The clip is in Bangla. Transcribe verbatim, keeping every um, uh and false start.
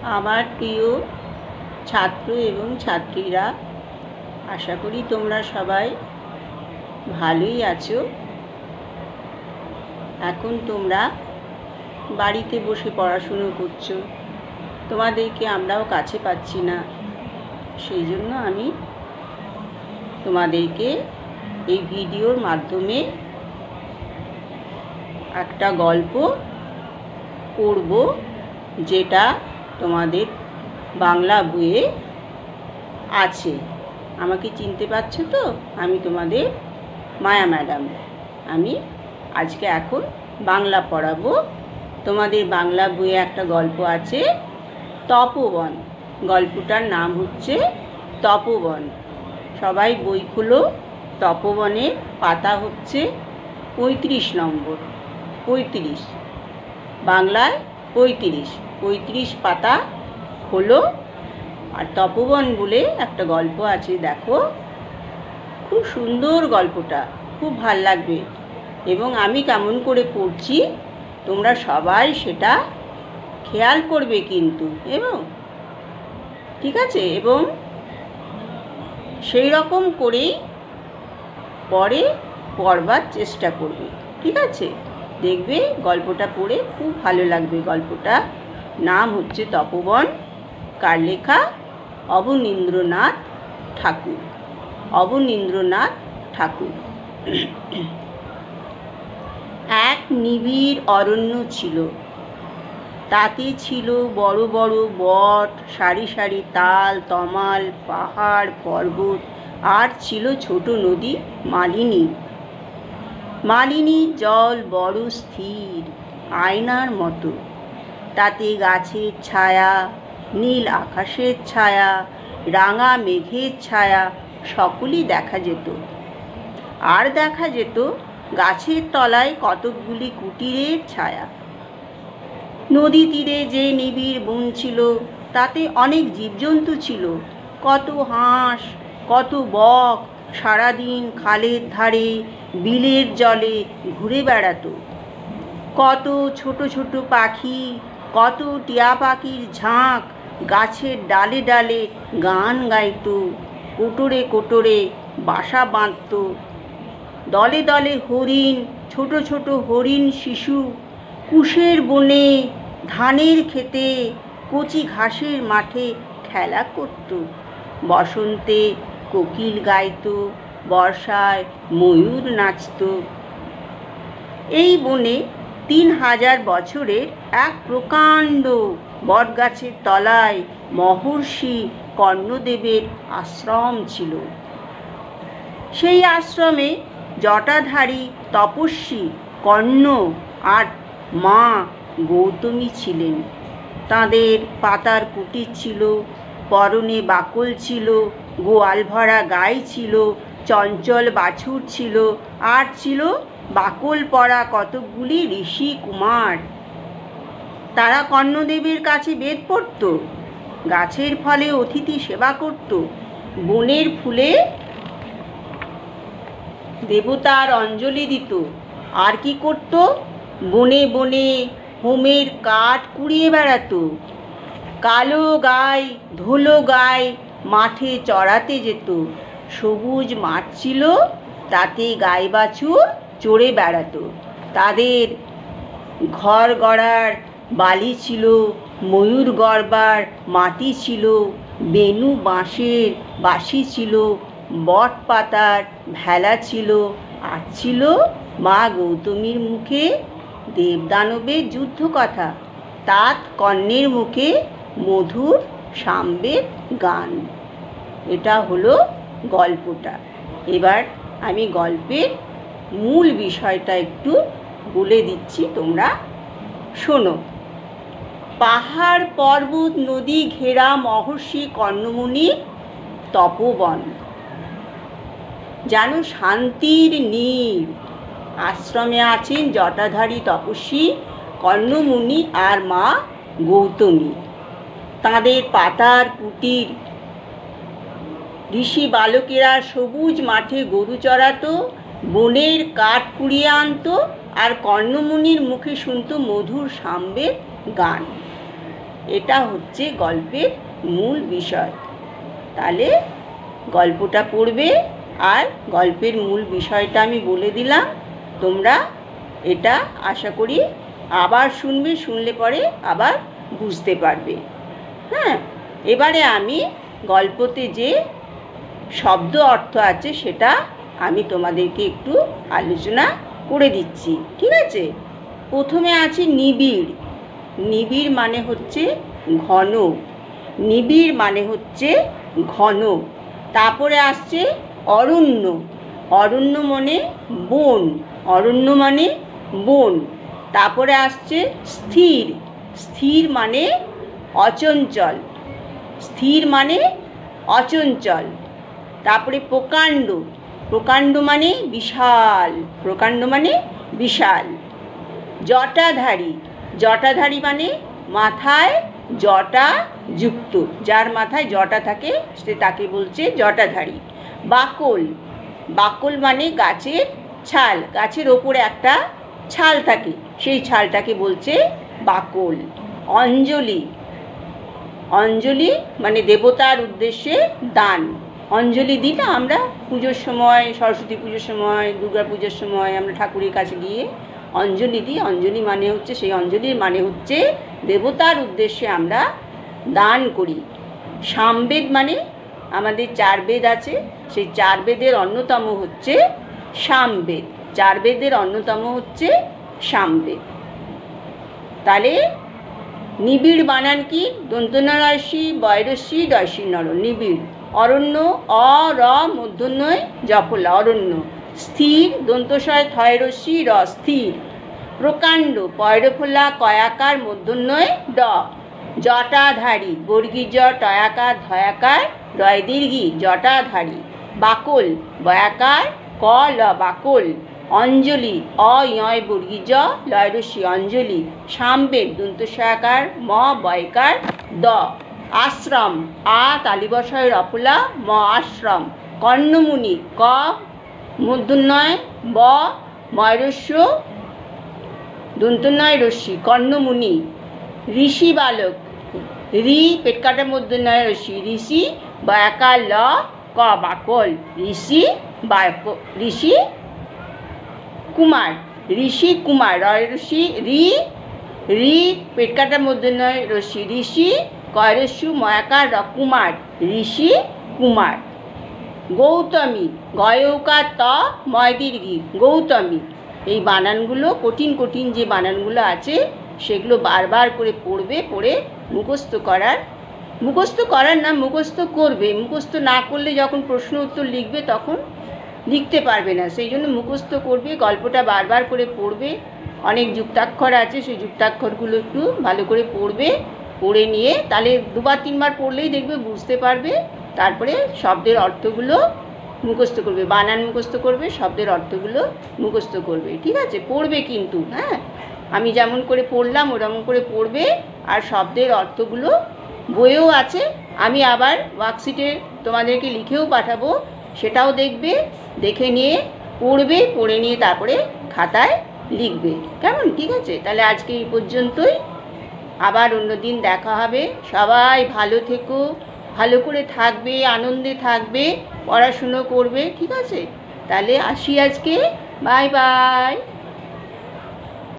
আমার প্রিয় ছাত্র এবং ছাত্রীরা, আশা করি তোমরা সবাই ভালোই আছো। এখন তোমরা বাড়িতে বসে পড়াশুনো করছো, তোমাদেরকে আমরাও কাছে পাচ্ছি না। সেই জন্য আমি তোমাদেরকে এই ভিডিওর মাধ্যমে একটা গল্প পড়ব, যেটা তোমাদের বাংলা বইয়ে আছে। আমাকে চিনতে পারছো তো? আমি তোমাদের মায়া ম্যাডাম। আমি আজকে এখন বাংলা পড়াবো। তোমাদের বাংলা বইয়ে একটা গল্প আছে, তপোবন। গল্পটার নাম হচ্ছে তপোবন। সবাই বই খুলো। তপোবনের পাতা হচ্ছে পঁয়ত্রিশ নম্বর। পঁয়ত্রিশ, বাংলায় পঁয়ত্রিশ পঁয়ত্রিশ পাতা হলো। আর তপোবন বলে একটা গল্প আছে, দেখো, খুব সুন্দর গল্পটা, খুব ভাল লাগবে। এবং আমি কেমন করে পড়ছি তোমরা সবাই সেটা খেয়াল করবে কিন্তু, এবং ঠিক আছে, এবং সেই রকম করেই পরে পড়বার চেষ্টা করবে, ঠিক আছে? দেখবে গল্পটা পড়ে খুব ভালো লাগবে। গল্পটা নাম হচ্ছে তপোবন। কার লেখা? অবনীন্দ্রনাথ ঠাকুর। অবনীন্দ্রনাথ ঠাকুর। এক নিবিড় অরণ্য ছিল। তাতে ছিল বড় বড় বট, সারি সারি তাল, তমাল, পাহাড়, পর্বত, আর ছিল ছোট নদী মালিনী। মালিনীর জল বড় স্থির, আয়নার মতো। তাতে গাছের ছায়া, নীল আকাশের ছায়া, রাঙা মেঘের ছায়া সকলই দেখা যেত। আর দেখা যেত গাছের তলায় কতকগুলি কুটিরের ছায়া। নদী তীরে যে নিবিড় বন ছিল, তাতে অনেক জীবজন্তু ছিল। কত হাঁস, কত বক সারাদিন খালের ধারে, বিলের জলে ঘুরে বেড়াতো। কত ছোট ছোট পাখি, কত টিয়া পাখির ঝাঁক গাছের ডালে ডালে গান গাইত, কোটরে কোটরে বাসা বাঁধত। দলে দলে হরিণ, ছোট ছোট হরিণ শিশু কুশের বনে, ধানের খেতে, কচি ঘাসের মাঠে খেলা করত। বসন্তে কোকিল গাইত, বর্ষায় ময়ূর নাচত। এই বনে তিন হাজার বছরের এক প্রকাণ্ড বটগাছের তলায় মহর্ষি কর্ণদেবের আশ্রম ছিল। সেই আশ্রমে জটাধারী তপস্বী কর্ণ আর মা গৌতমী ছিলেন। তাঁদের পাতার কুটির ছিল, পরনে বাকল ছিল, গোয়াল ভরা গাই ছিল, চঞ্চল বাছুর ছিল, আর ছিল বাকল পরা কতকগুলি ঋষি কুমার। তারা কর্ণদেবের কাছে বেদ পড়ত, গাছের ফলে অতিথি সেবা করত, বনের ফুলে দেবতার অঞ্জলি দিত। আর কি করত? বনে বনে হোমের কাঠ কুড়িয়ে বেড়াতো। কালো গাই, ধুলো গাই মাঠে চড়াতে যেত। সবুজ মাঠ ছিল, তাতে গাই বাছুর চড়ে বেড়াতো। তাদের ঘর গড়ার বালি ছিল, ময়ূর গড়বার মাটি ছিল, বেনু বাঁশের বাঁশি ছিল, বট পাতার ভেলা ছিল, আর ছিল মা গৌতমীর মুখে দেবদানবের যুদ্ধ কথা, তাত কর্ণের মুখে মধুর সামবেদ গান। এটা হলো গল্পটা। এবার আমি গল্পের মূল বিষয়টা একটু বলে দিচ্ছি, তোমরা শোনো। পাহাড় পর্বত নদী ঘেরা মহর্ষি কর্ণমুনির তপোবন যেন শান্তির নীড়। আশ্রমে আছেন জটাধারী তপস্বী কর্ণমুনি আর মা গৌতমী। তাঁদের পাতার কুটির। ঋষি বালকেরা সবুজ মাঠে গরু চড়াতো, বনের কাঠ কুড়িয়ে আনতো, আর কর্ণমুনির মুখে শুনত মধুর সামবেদ গান। এটা হচ্ছে গল্পের মূল বিষয়। তাহলে গল্পটা পড়বে আর গল্পের মূল বিষয়টা আমি বলে দিলাম। তোমরা এটা আশা করি আবার শুনবে, শুনলে পরে আবার বুঝতে পারবে। হ্যাঁ, এবারে আমি গল্পতে যে শব্দ অর্থ আছে সেটা আমি তোমাদেরকে একটু আলোচনা করে দিচ্ছি, ঠিক আছে? প্রথমে আছে নিবিড়। নিবিড় মানে হচ্ছে ঘন। নিবিড় মানে হচ্ছে ঘন। তারপরে আসছে অরণ্য। অরণ্য মানে বন। অরণ্য মানে বন। তারপরে আসছে স্থির। স্থির মানে অচঞ্চল। স্থির মানে অচঞ্চল। তারপরে প্রকাণ্ড। প্রকাণ্ড মানে বিশাল। প্রকাণ্ড মানে বিশাল। জটাধারী। জটাধারী মানে মাথায় জটা যুক্ত, যার মাথায় জটা থাকে সে তাকে বলছে জটাধারী। বাকল। বাকল মানে গাছের ছাল। গাছের ওপরে একটা ছাল থাকে, সেই ছালটাকে বলছে বাকল। অঞ্জলি। অঞ্জলি মানে দেবতার উদ্দেশ্যে দান। অঞ্জলি দিই না আমরা পুজোর সময়, সরস্বতী পুজোর সময়, দুর্গা পুজোর সময় আমরা ঠাকুরের কাছে গিয়ে অঞ্জলি দিই। অঞ্জলি মানে হচ্ছে, সেই অঞ্জলির মানে হচ্ছে দেবতার উদ্দেশ্যে আমরা দান করি। সামবেদ মানে আমাদের চার বেদ আছে, সেই চার বেদের অন্যতম হচ্ছে সামবেদ। চার বেদের অন্যতম হচ্ছে সামবেদ। তাহলে নিবিড় বানান কি? দন্তনারসি বয়রসি ডয়সি নর, নিবিড়। অরণ্য অ র মূর্ধন্যয় জফলা, অরণ্য। স্থির দন্তস্বয় থয়রসি র, স্থির। প্রকাণ্ড পয়রফলা কয়াকার মূর্ধন্যয় ড। জটাধারী বর্গী জ টয়াকার ধয়াকার রয় দীর্ঘী, জটাধারী। বাকল বয়াকার ক ল, বাকল। অঞ্জলি অ ইয় বর্গী জ লয়রসি, অঞ্জলি। সামবেদ দন্তস্বয়াকার ম বয়কার দ। আশ্রম আ তালিবশয় রফলা ম, আশ্রম। কর্ণমুনি ক মূর্ধন্যয় ব ময়রস্য দন্তন্যয় রস্যি, কর্ণমুনি। ঋষি বালক ঋ পেটকাটা মূর্ধন্যয় রস্যি, ঋষি। বয়াকার ল ক, বাকল। ঋষি বায়ক, ঋষি কুমার। ঋষি কুমার রয় রস্যি ঋ, ঋ পেটকাটা মূর্ধন্যয় রস্যি, ঋষি। কয়রস্যু ময়াকার র, কুমার। ঋষি কুমার। গৌতমী গয়ৌকার ত ময় দীর্ঘী, গৌতমী। এই বানানগুলো কঠিন কঠিন যে বানানগুলো আছে সেগুলো বারবার করে পড়বে, পড়ে মুখস্থ করার, মুখস্থ করার না মুখস্থ করবে। মুখস্থ না করলে যখন প্রশ্ন উত্তর লিখবে তখন লিখতে পারবে না, সেই জন্য মুখস্থ করবে। গল্পটা বারবার করে পড়বে। অনেক যুক্তাক্ষর আছে, সেই যুক্তাক্ষরগুলো একটু ভালো করে পড়বে। পড়ে নিয়ে তাহলে দুবার তিনবার পড়লেই দেখবে বুঝতে পারবে। তারপরে শব্দের অর্থগুলো মুখস্থ করবে, বানান মুখস্থ করবে, শব্দের অর্থগুলো মুখস্থ করবে, ঠিক আছে? পড়বে কিন্তু, হ্যাঁ, আমি যেমন করে পড়লাম ওরকম করে পড়বে। আর শব্দের অর্থগুলো বইয়েও আছে, আমি আবার ওয়ার্কশিটে তোমাদেরকে লিখেও পাঠাবো, সেটাও দেখবে। দেখে নিয়ে পড়বে, পড়ে নিয়ে তারপরে খাতায় লিখবে, কেমন? ঠিক আছে, তাহলে আজকে এই পর্যন্তই। আবার অন্য দিন দেখা হবে। সবাই ভালো থেকো, ভালো করে থাকবে, আনন্দে থাকবে, পড়াশুনো করবে, ঠিক আছে? তাহলে আসি আজকে, বাই বাই।